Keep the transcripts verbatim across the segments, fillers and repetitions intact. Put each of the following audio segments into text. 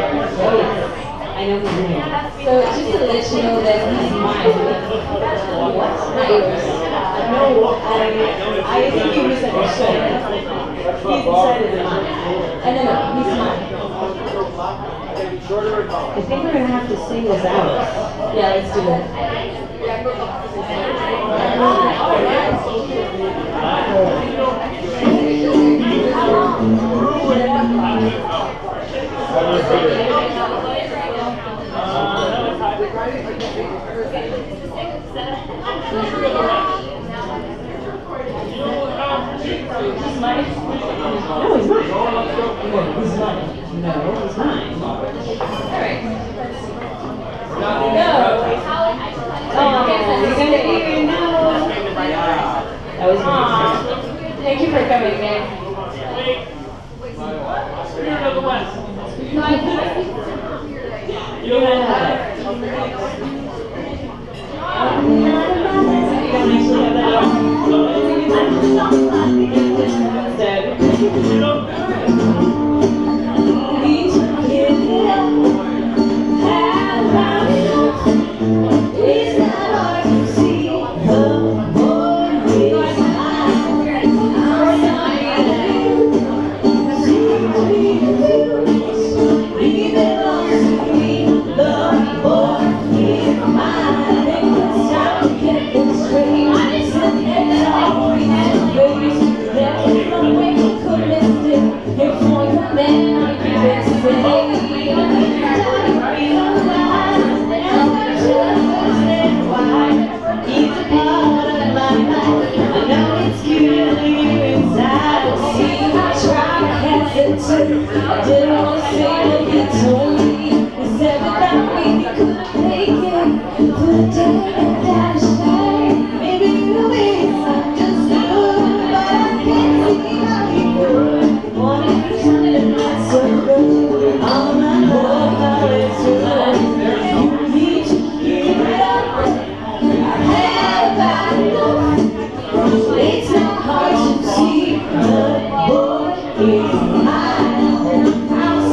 I know his name. So just to let you know that he's mine. What? Not yours. No, I, I think you misunderstood. He's decided to mine. Uh, no, no, he's mine. I think we're gonna have to sing this out. Yeah, let's do it. He's mine. No, he's mine. No, he's mine. No, he's mine. Alright. Go. Oh, you're gonna hear no. That was nice. Thank you for coming, man. Spirit of the West. You're gonna have it. You don't actually have that. Instead. I didn't want to say what you told me. You said without me you couldn't make it. Couldn't take it down the shame. Maybe you wish I just knew, but I can't see how you could. Wanted to turn it not so good. All my love, now it's good. You need to give it up. I've had about enough. It's not hard to see the boy is mine.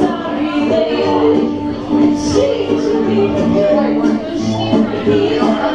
She to be good.